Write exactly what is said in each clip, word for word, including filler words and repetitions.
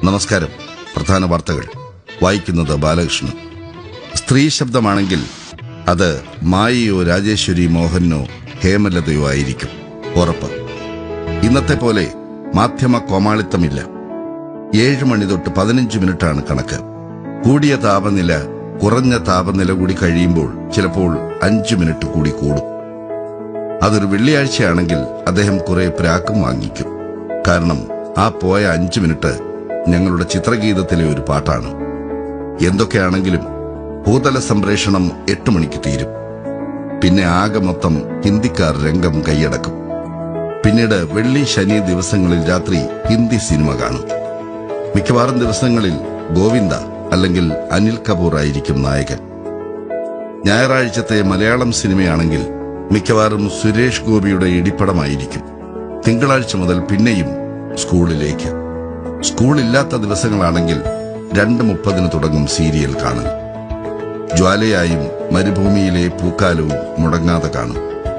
നമസ്കാരം. പ്രധാന വാർത്തകൾ വായിക്കുന്നത് ബാലകൃഷ്ണൻ. സ്ത്രീ ശബ്ദമാണെങ്കിൽ അത് മായയോ രാജേശ്വരി മോഹനോ ഹേമലതയോ ആയിരിക്കും, ഉറപ്പ്. ഇന്നത്തെ പോലെ മാധ്യമ കോമാളിത്തമില്ല. ഏഴ് മണി തൊട്ട് പതിനഞ്ച് മിനിറ്റാണ് കണക്ക്. കൂടിയ താപനില കുറഞ്ഞ താപനില കൂടി കഴിയുമ്പോൾ ചിലപ്പോൾ അഞ്ചു മിനിറ്റ് കൂടി കൂടും. അതൊരു വെള്ളിയാഴ്ചയാണെങ്കിൽ അദ്ദേഹം കുറെ പ്രാക്കും വാങ്ങിക്കും. കാരണം ആ പോയ അഞ്ചു മിനിറ്റ് ഞങ്ങളുടെ ചിത്രഗീതത്തിലെ ഒരു പാട്ടാണ്. എന്തൊക്കെയാണെങ്കിലും ഭൂതല സംപ്രേഷണം എട്ട് മണിക്ക് തീരും. പിന്നെ ആകെ മൊത്തം ഹിന്ദിക്കാർ രംഗം കൈയടക്കും. പിന്നീട് വെള്ളി ശനി ദിവസങ്ങളിൽ രാത്രി ഹിന്ദി സിനിമ കാണും. മിക്കവാറും ദിവസങ്ങളിൽ ഗോവിന്ദ അല്ലെങ്കിൽ അനിൽ കപൂർ ആയിരിക്കും നായകൻ. ഞായറാഴ്ചത്തെ മലയാളം സിനിമയാണെങ്കിൽ മിക്കവാറും സുരേഷ് ഗോപിയുടെ ഇടിപ്പടമായിരിക്കും. തിങ്കളാഴ്ച മുതൽ പിന്നെയും സ്കൂളിലേക്ക്. സ്കൂളില്ലാത്ത ദിവസങ്ങളാണെങ്കിൽ രണ്ട് മുപ്പതിന് തുടങ്ങും സീരിയൽ കാണൽ. ജ്വാലയായും മരുഭൂമിയിലെ പൂക്കാലവും മുടങ്ങാതെ കാണും.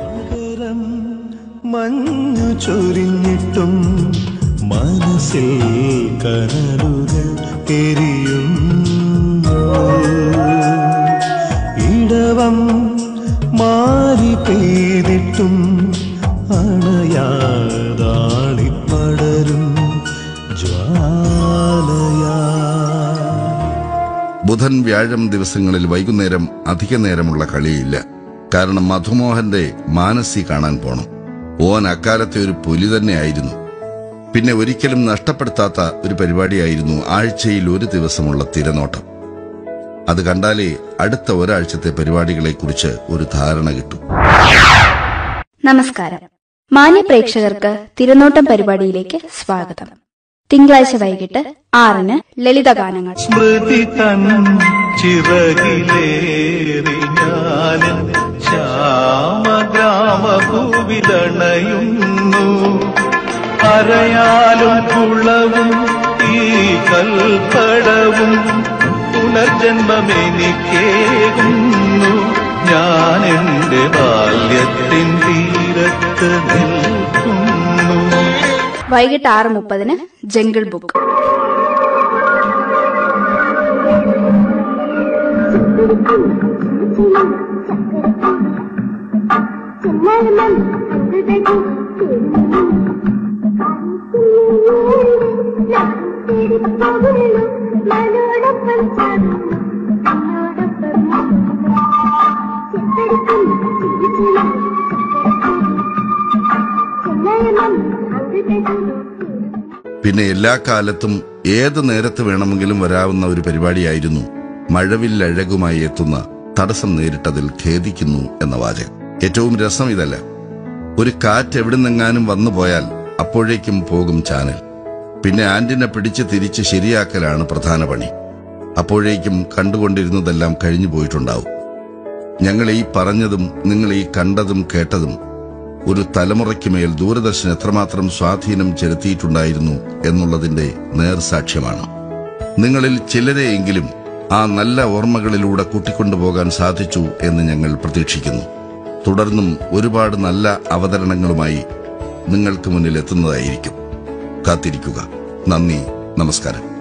മഞ്ഞു ചൊരിഞ്ഞിട്ടും മനസ്സിൽ കനലുകൾ എരിയുന്നു. ഇടവം മാറി പെയ്തിട്ടും അണയാതാളിപ്പടരും ജ്വാലയാ. ബുധൻ വ്യാഴം ദിവസങ്ങളിൽ വൈകുന്നേരം അധിക നേരമുള്ള കളിയില്ല. കാരണം മധുമോഹന്റെ മാനസി കാണാൻ പോണം. ഓൻ അക്കാലത്തെ ഒരു പുലി തന്നെയായിരുന്നു. പിന്നെ ഒരിക്കലും നഷ്ടപ്പെടുത്താത്ത ഒരു പരിപാടിയായിരുന്നു ആഴ്ചയിൽ ഒരു ദിവസമുള്ള തിരനോട്ടം. അത് കണ്ടാലേ അടുത്ത ഒരാഴ്ചത്തെ പരിപാടികളെക്കുറിച്ച് ഒരു ധാരണ കിട്ടും. നമസ്കാരം. മാന്യ പ്രേക്ഷകർക്ക് തിരനോട്ടം പരിപാടിയിലേക്ക് സ്വാഗതം. തിങ്കളാഴ്ച വൈകിട്ട് ആറിന് ലളിതഗാനങ്ങൾ. സ്മൃതി തൻ ചിറകിലേറി ഞാനും ശ്യാമഗ്രാമഭൂവിതണയുന്നു. അരയാലും കുളവും ഈ കൽപ്പടവും പുനർജന്മമെനിക്കേകുന്നു. ഞാൻ എന്റെ ബാല്യത്തിൻ തീരത്ത് നിൽക്കുന്നു. വൈകിട്ട് ആറ് മുപ്പതിന് ജംഗിൾ ബുക്ക്. പിന്നെ എല്ലാ കാലത്തും ഏത് നേരത്ത് വേണമെങ്കിലും വരാവുന്ന ഒരു പരിപാടിയായിരുന്നു മഴവില്ലഴകുമായി എത്തുന്ന തടസ്സം നേരിട്ടതിൽ ഖേദിക്കുന്നു എന്ന വാചകം. ഏറ്റവും രസം ഇതല്ല. ഒരു കാറ്റ് എവിടുന്നെങ്ങാനും വന്നു പോയാൽ അപ്പോഴേക്കും പോകും ചാനൽ. പിന്നെ ആന്റിനെ പിടിച്ച് തിരിച്ച് ശരിയാക്കലാണ് പ്രധാന പണി. അപ്പോഴേക്കും കണ്ടുകൊണ്ടിരുന്നതെല്ലാം കഴിഞ്ഞു പോയിട്ടുണ്ടാവും. ഞങ്ങൾ ഈ പറഞ്ഞതും നിങ്ങൾ ഈ കണ്ടതും കേട്ടതും ഒരു തലമുറയ്ക്കുമേൽ ദൂരദർശൻ എത്രമാത്രം സ്വാധീനം ചെലുത്തിയിട്ടുണ്ടായിരുന്നു എന്നുള്ളതിന്റെ നേർസാക്ഷ്യമാണ്. നിങ്ങളിൽ ചിലരെയെങ്കിലും ആ നല്ല ഓർമ്മകളിലൂടെ കൂട്ടിക്കൊണ്ടുപോകാൻ സാധിച്ചു എന്ന് ഞങ്ങൾ പ്രതീക്ഷിക്കുന്നു. തുടർന്നും ഒരുപാട് നല്ല അവതരണങ്ങളുമായി നിങ്ങൾക്ക് മുന്നിൽ എത്തുന്നതായിരിക്കും. കാത്തിരിക്കുക. നന്ദി, നമസ്കാരം.